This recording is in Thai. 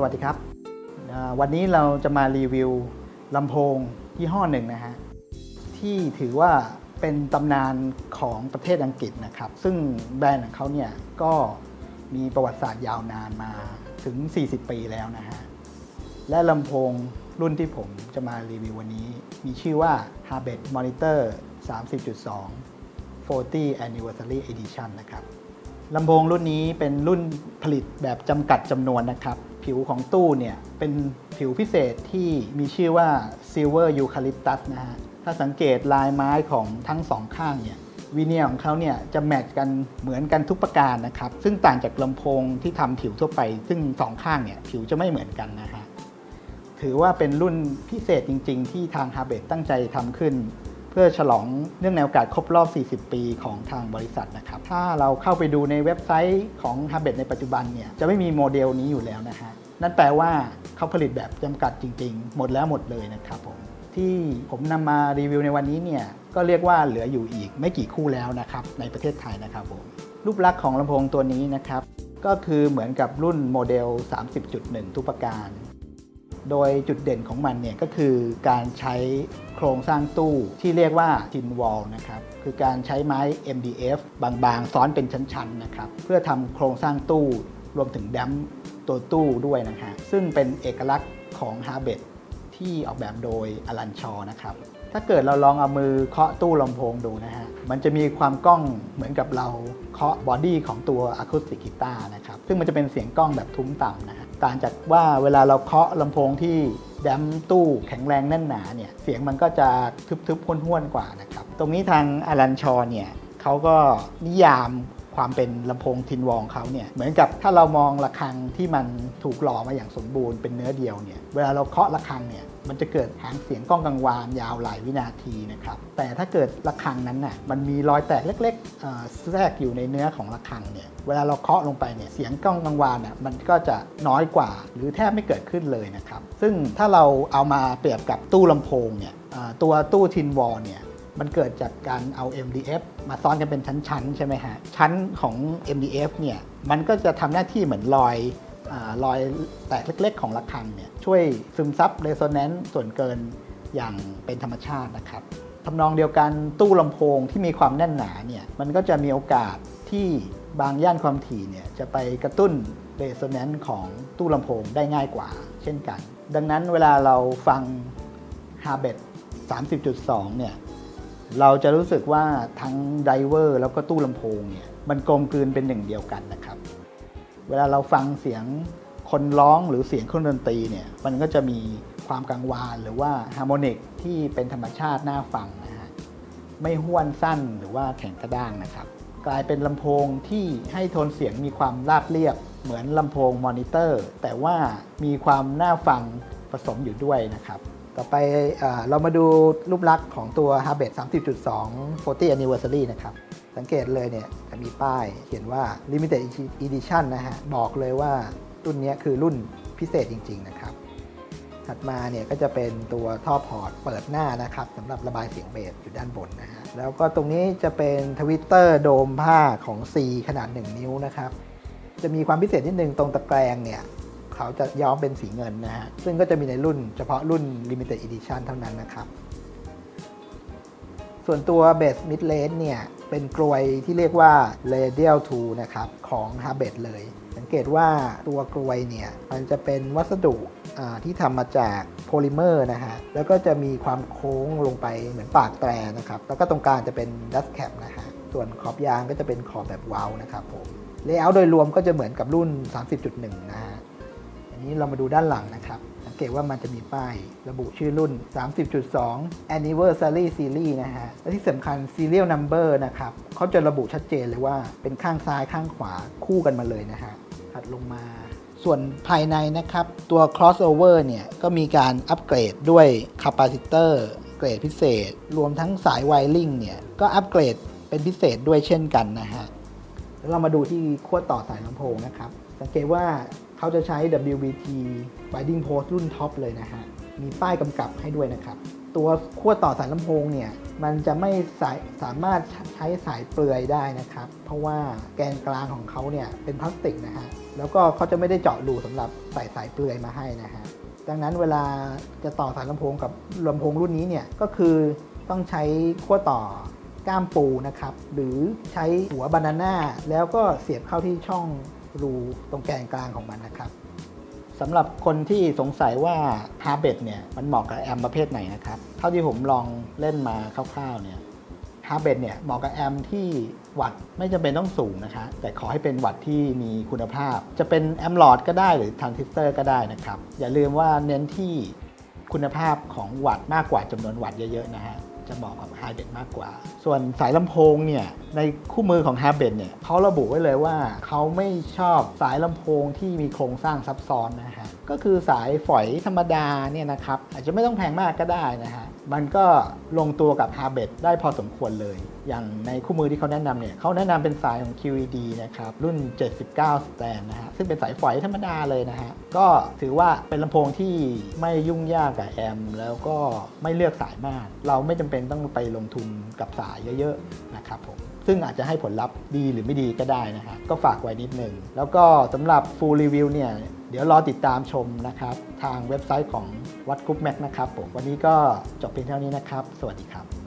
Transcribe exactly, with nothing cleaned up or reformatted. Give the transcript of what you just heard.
วัสดีครับวันนี้เราจะมารีวิวลำโพงยี่ห้อหนึ่งนะฮะที่ถือว่าเป็นตำนานของประเทศอังกฤษนะครับซึ่งแบรนด์ของเขาเนี่ยก็มีประวัติศาสตร์ยาวนานมาถึงสี่สิบปีแล้วนะฮะและลำโพงรุ่นที่ผมจะมารีวิววันนี้มีชื่อว่า Harbet Monitor สามสิบจุดสอง สี่สิบ Anniversary Edition นะครับลำโพงรุ่นนี้เป็นรุ่นผลิตแบบจำกัดจำนวนนะครับผิวของตู้เนี่ยเป็นผิวพิเศษที่มีชื่อว่า Silver Eucalyptus นะฮะถ้าสังเกตลายไม้ของทั้งสองข้างเนี่ยวีเนียร์ของเขาเนี่ยจะแมทช์กันเหมือนกันทุกประการนะครับซึ่งต่างจากลำโพงที่ทำผิวทั่วไปซึ่งสองข้างเนี่ยผิวจะไม่เหมือนกันนะฮะถือว่าเป็นรุ่นพิเศษจริงๆที่ทาง Harbet ตั้งใจทำขึ้นเพื่อฉลองเนื่องในโอกาสครบรอบสี่สิบปีของทางบริษัทนะครับถ้าเราเข้าไปดูในเว็บไซต์ของ Harbet ในปัจจุบันเนี่ยจะไม่มีโมเดลนี้อยู่แล้วนะฮะนั่นแปลว่าเขาผลิตแบบจำกัดจริงๆหมดแล้วหมดเลยนะครับผมที่ผมนำมารีวิวในวันนี้เนี่ยก็เรียกว่าเหลืออยู่อีกไม่กี่คู่แล้วนะครับในประเทศไทยนะครับผมรูปลักษณ์ของลำโพงตัวนี้นะครับก็คือเหมือนกับรุ่นโมเดล สามสิบจุดหนึ่ง ทุกประการโดยจุดเด่นของมันเนี่ยก็คือการใช้โครงสร้างตู้ที่เรียกว่า Thin Wall นะครับคือการใช้ไม้ เอ็ม ดี เอฟ บางๆซ้อนเป็นชั้นๆนะครับเพื่อทำโครงสร้างตู้รวมถึงแดมป์ตัวตู้ด้วยนะฮะซึ่งเป็นเอกลักษณ์ของ Harbet ที่ออกแบบโดยอลันชอนะครับถ้าเกิดเราลองเอามือเคาะตู้ลำโพงดูนะฮะมันจะมีความก้องเหมือนกับเราเคาะบอดี้ของตัวอะคูสติกกีตาร์นะครับซึ่งมันจะเป็นเสียงก้องแบบทุ้มต่ำนะฮะต่างจากว่าเวลาเราเคาะลำโพงที่แดมตู้แข็งแรงแน่นหนาเนี่ยเสียงมันก็จะทึบๆห้วนๆกว่านะครับตรงนี้ทางอลันชอเนี่ยเขาก็นิยามความเป็นลำโพงทินวอลเขาเนี่ยเหมือนกับถ้าเรามองระฆังที่มันถูกหล่อมาอย่างสมบูรณ์เป็นเนื้อเดียวเนี่ยเวลาเราเคาะระฆังเนี่ยมันจะเกิดหางเสียงก้องกังวานยาวหลายวินาทีนะครับแต่ถ้าเกิดระฆังนั้นน่ะมันมีรอยแตกเล็กๆแทรกอยู่ในเนื้อของระฆังเนี่ยเวลาเราเคาะลงไปเนี่ยเสียงก้องกังวานน่ะมันก็จะน้อยกว่าหรือแทบไม่เกิดขึ้นเลยนะครับซึ่งถ้าเราเอามาเปรียบกับตู้ลำโพงเนี่ยตัวตู้ทินวอลเนี่ยมันเกิดจากการเอา เอ็ม ดี เอฟ มาซ้อนกันเป็นชั้นๆใช่ไหมฮะชั้นของ เอ็ม ดี เอฟ เนี่ยมันก็จะทำหน้าที่เหมือนรอยรอยแตกเล็กๆของระฆังเนี่ยช่วยซึมซับเรโซแนนซ์ส่วนเกินอย่างเป็นธรรมชาตินะครับทำนองเดียวกันตู้ลำโพงที่มีความแน่นหนาเนี่ยมันก็จะมีโอกาสที่บางย่านความถี่เนี่ยจะไปกระตุ้นเรโซแนนซ์ของตู้ลำโพงได้ง่ายกว่าเช่นกันดังนั้นเวลาเราฟัง Harbet สามสิบจุดสอง เนี่ยเราจะรู้สึกว่าทั้งไดเวอร์แล้วก็ตู้ลำโพงเนี่ยมันกลมกลืนเป็นหนึ่งเดียวกันนะครับเวลาเราฟังเสียงคนร้องหรือเสียงเครื่องดนตรีเนี่ยมันก็จะมีความกังวานหรือว่าฮาร์โมนิกที่เป็นธรรมชาติน่าฟังนะฮะไม่ห้วนสั้นหรือว่าแข็งกระด้างนะครับกลายเป็นลำโพงที่ให้โทนเสียงมีความราบเรียบเหมือนลำโพงมอนิเตอร์แต่ว่ามีความน่าฟังผสมอยู่ด้วยนะครับต่อไปเรามาดูรูปลักษณ์ของตัว Harbet สามสิบจุดสอง สี่สิบ Anniversary นะครับสังเกตเลยเนี่ยจะมีป้ายเขียนว่า Limited Edition นะฮะบอกเลยว่ารุ่นนี้คือรุ่นพิเศษจริงๆนะครับถัดมาเนี่ยก็จะเป็นตัวท่อพอร์ตเปิดหน้านะครับสำหรับระบายเสียงเบสอยู่ด้านบนนะฮะแล้วก็ตรงนี้จะเป็นทวิตเตอร์โดมผ้าของ C ขนาดหนึ่งนิ้วนะครับจะมีความพิเศษนิดนึงตรงตะแกรงเนี่ยเขาจะย้อมเป็นสีเงินนะฮะซึ่งก็จะมีในรุ่นเฉพาะรุ่น Limited Edition เท่านั้นนะครับส่วนตัว Bass Mid Range เนี่ยเป็นกลวยที่เรียกว่า Radial ทู นะครับของ Harbet เลยสังเกตว่าตัวกลวยเนี่ยมันจะเป็นวัสดุที่ทำมาจากโพลิเมอร์นะฮะแล้วก็จะมีความโค้งลงไปเหมือนปากแตรนะครับแล้วก็ตรงกลางจะเป็น Dust Cap นะฮะส่วนขอบยางก็จะเป็นขอบแบบเว้านะครับผม Layout โดยรวมก็จะเหมือนกับรุ่น สามสิบจุดหนึ่ง นะฮะนี้เรามาดูด้านหลังนะครับสังเกตว่ามันจะมีป้ายระบุชื่อรุ่น สามสิบจุดสอง Anniversary Series นะฮะและที่สำคัญ Serial Number นะครับเขาจะระบุชัดเจนเลยว่าเป็นข้างซ้ายข้างขวาคู่กันมาเลยนะฮะถัดลงมาส่วนภายในนะครับตัว crossover เนี่ยก็มีการอัปเกรดด้วย capacitor เกรดพิเศษรวมทั้งสายไวริ่งเนี่ยก็อัปเกรดเป็นพิเศษด้วยเช่นกันนะฮะแล้วเรามาดูที่ขั้วต่อสายลำโพงนะครับสังเกตว่าเขาจะใช้ ดับเบิลยู บี ที Binding Post รุ่นท็อปเลยนะฮะมีป้ายกำกับให้ด้วยนะครับตัวขั้วต่อสายลำโพงเนี่ยมันจะไม่สายสามารถใช้สายเปลือยได้นะครับเพราะว่าแกนกลางของเขาเนี่ยเป็นพลาสติกนะฮะแล้วก็เขาจะไม่ได้เจาะรูสำหรับใส่สายเปลือยมาให้นะฮะดังนั้นเวลาจะต่อสายลำโพงกับลำโพงรุ่นนี้เนี่ยก็คือต้องใช้ขั้วต่อก้ามปูนะครับหรือใช้หัวบานาน่าแล้วก็เสียบเข้าที่ช่องรูตรงแกนกลางของมันนะครับสำหรับคนที่สงสัยว่า Harbet เนี่ยมันเหมาะกับแอมประเภทไหนนะครับเท่าที่ผมลองเล่นมาคร่าวๆเนี่ย Harbet เนี่ยเหมาะกับแอมที่วัตต์ไม่จำเป็นต้องสูงนะคะแต่ขอให้เป็นวัตต์ที่มีคุณภาพจะเป็นแอมหลอดก็ได้หรือทรานซิสเตอร์ก็ได้นะครับอย่าลืมว่าเน้นที่คุณภาพของวัตต์มากกว่าจำนวนวัตต์เยอะๆนะฮะจะเหมาะกับ Harbet มากกว่าส่วนสายลำโพงเนี่ยในคู่มือของ Harbet เนี่ยเขาระบุไว้เลยว่าเขาไม่ชอบสายลำโพงที่มีโครงสร้างซับซ้อนนะฮะก็คือสายฝอยธรรมดาเนี่ยนะครับอาจจะไม่ต้องแพงมากก็ได้นะฮะมันก็ลงตัวกับ Harbet ได้พอสมควรเลยอย่างในคู่มือที่เขาแนะนำเนี่ยเขาแนะนำเป็นสายของ คิว อี ดี นะครับรุ่นเจ็ดสิบเก้า Strand นะฮะซึ่งเป็นสายฝอยธรรมดาเลยนะฮะก็ถือว่าเป็นลำโพงที่ไม่ยุ่งยากกับแอมแล้วก็ไม่เลือกสายมากเราไม่จำเป็นต้องไปลงทุนกับสายเยอะๆนะครับผมซึ่งอาจจะให้ผลลัพธ์ดีหรือไม่ดีก็ได้นะฮะก็ฝากไว้นิดนึงแล้วก็สำหรับ Full Review เนี่ยเดี๋ยวรอติดตามชมนะครับทางเว็บไซต์ของวัดกรุ๊ปแม็กนะครับผมวันนี้ก็จบเพียงเท่านี้นะครับสวัสดีครับ